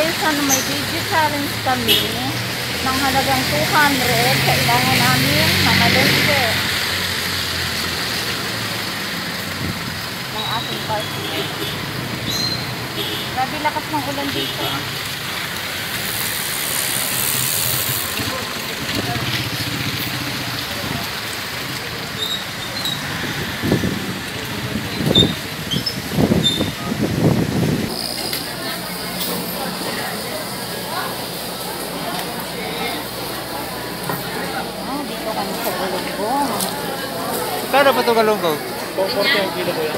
guys, may video challenge kami ng halagang 200. Kailangan namin mamalengke ng ating party. Grabe lakas ng ulan dito. Kano pa ito galunggong? 240 ang kilo ko yan.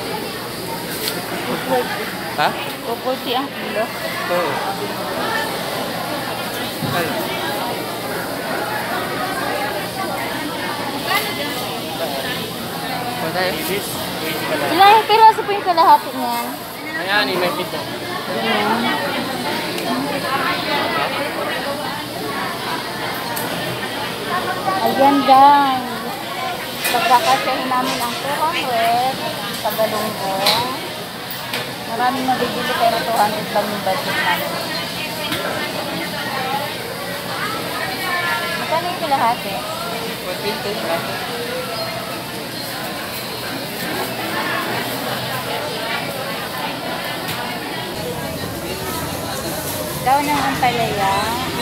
Ha? 240 ang kilo. Oo. Ay. This, 20 ka lang. Ilang piraso po yung kalahati niyan? Ayan, may pito. Ayan guys. Pagkakasyahin namin ang 200 sa galunggong. Maraming nabibili pero 200 lang yung budget namin. Magkano yung kalahati? 120 lang. Daw ng ampalaya.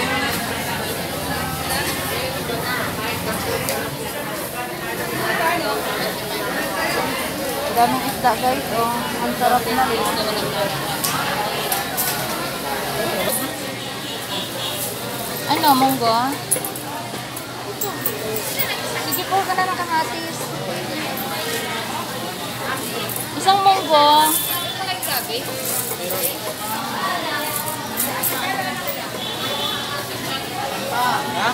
Daming isda guys, oh. Ang sarap na rin. Ano, munggo? Sige po ka na ng kamatis. Isang munggo. Ha?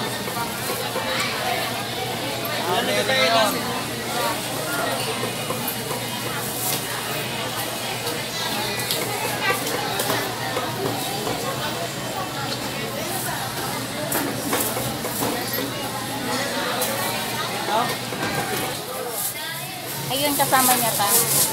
Ayun, kasama niya pa.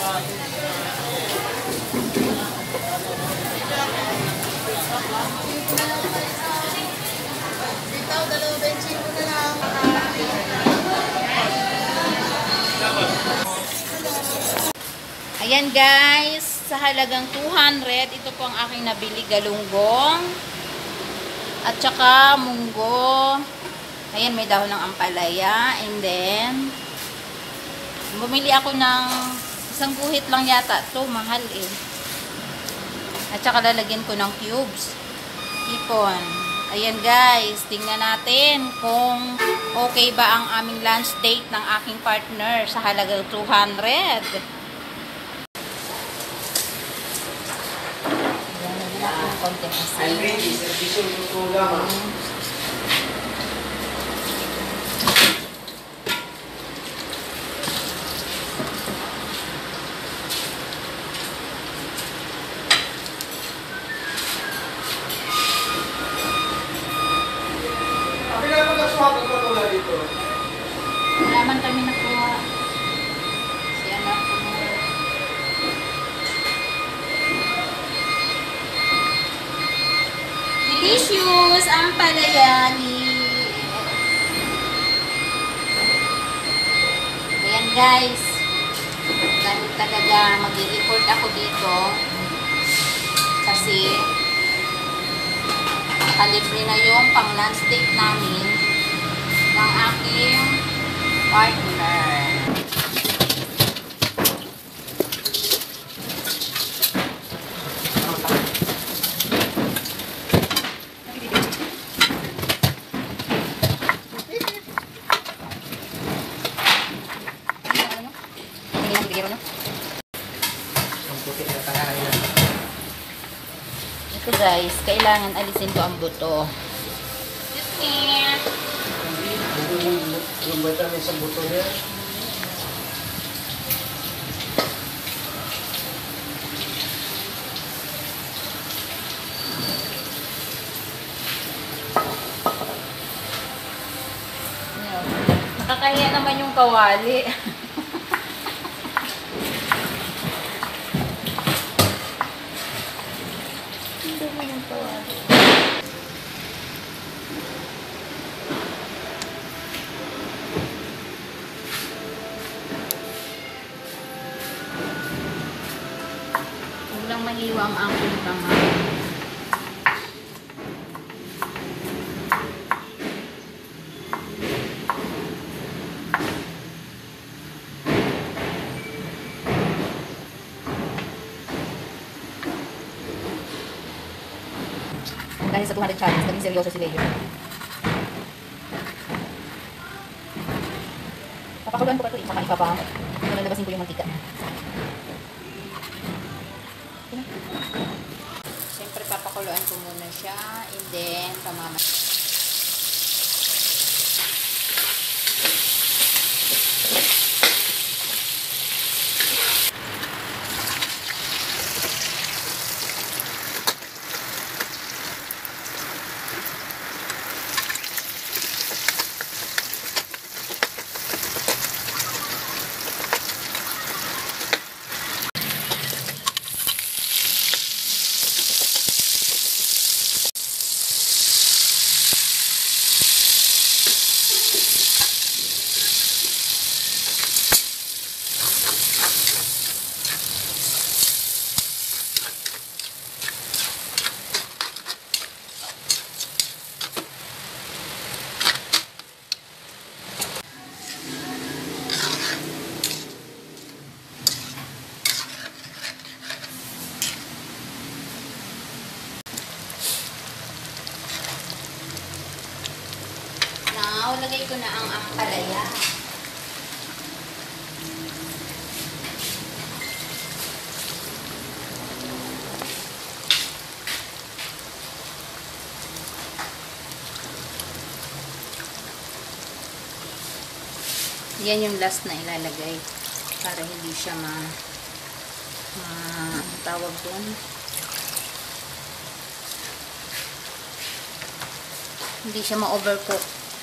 Ayan guys, sa halagang 200, ito po ang aking nabili galunggong at saka munggo. Ayan, may dahon ng ampalaya, and then bumili ako ng isang guhit lang yata. Ito, mahal eh. At saka lalagyan ko ng cubes. Ipon. Ayan guys, tingnan natin kung okay ba ang aming lunch date ng aking partner sa halagang 200. Wala man kami nakuha. Si anak ko mo. Delicious ang palaya ni... Ayan guys. Dahil talaga mag-i-effort ako dito. Kasi nakalibre na yung pang-lunch date namin ng aking partner. Ito guys, kailangan alisin ko ang buto. Excuse me. Yung vitamin sa buto niya. Nakakahiya naman yung kawali. Hindi mo yung kawali. sariwang aking kamay. Dahil sa 200 challenge, naging seryoso si Leo. Papakuluan ko pa ito eh, saka ipapalalabasin ko yung mantika. Siyempre papakuluan ko muna siya, and then pamamatay. Now, lagay ko na ang ampalaya. Yan yung last na ilalagay para hindi siya ano tawag doon? Hindi siya ma-overcook.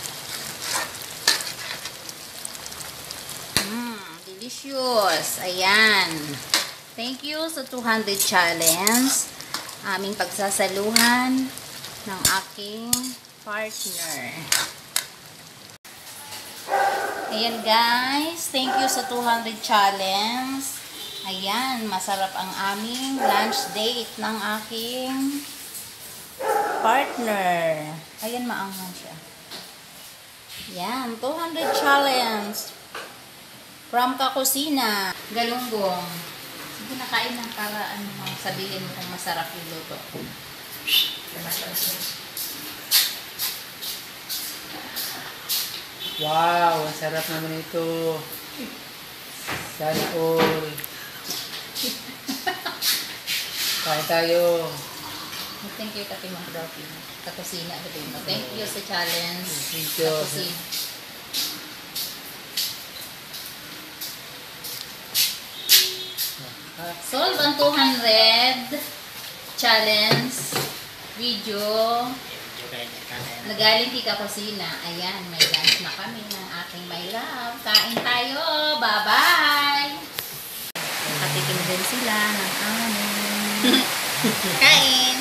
Delicious. Ayan. Thank you sa 200 challenge. Aming pagsasaluhan ng aking partner. Ayan guys. Thank you sa 200 challenge. Ayan. Masarap ang aming lunch date ng aking partner. Ayan, maanghang siya. Ayan. 200 challenge. From kakusina. Galunggong. Sige, nakain na para sabihin mo kung masarap yung luto. Wow, ang sarap naman ito. Sana all. Kain tayo. Thank you, Kati Mong Kakusina. Thank you sa challenge. Thank you. Kakusina. Solve ang 200 challenge video nagaling kay Kakusina. Ayan, may lunch na kami ng aking my love. Kain tayo. Bye-bye! Nakatikim din sila ng amin. Kain!